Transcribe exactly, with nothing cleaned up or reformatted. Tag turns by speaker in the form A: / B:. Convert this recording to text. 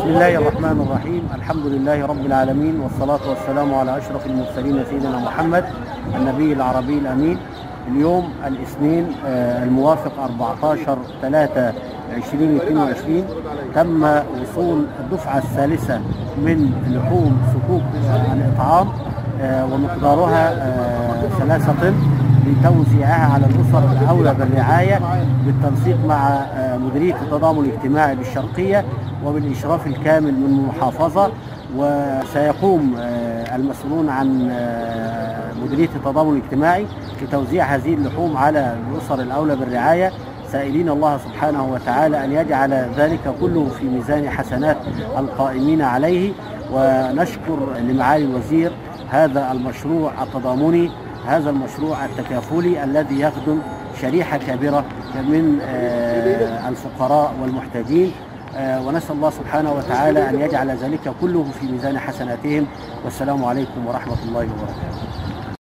A: بسم الله الرحمن الرحيم. الحمد لله رب العالمين، والصلاة والسلام على أشرف المرسلين سيدنا محمد النبي العربي الأمين. اليوم الاثنين الموافق أربعة عشر ثلاثة ألفين واثنين وعشرين تم وصول الدفعة الثالثة من لحوم صكوك الإطعام ومقدارها ثلاثة طن لتوزيعها على الأسر الأولى بالرعاية بالتنسيق مع مديرية التضامن الاجتماعي بالشرقية وبالإشراف الكامل من المحافظة. وسيقوم المسؤولون عن مديرية التضامن الاجتماعي بتوزيع هذه اللحوم على الأسر الأولى بالرعاية، سائلين الله سبحانه وتعالى أن يجعل ذلك كله في ميزان حسنات القائمين عليه. ونشكر لمعالي الوزير هذا المشروع التضامني، هذا المشروع التكافلي الذي يخدم شريحة كبيرة من الفقراء والمحتاجين، ونسأل الله سبحانه وتعالى أن يجعل ذلك كله في ميزان حسناتهم. والسلام عليكم ورحمة الله وبركاته.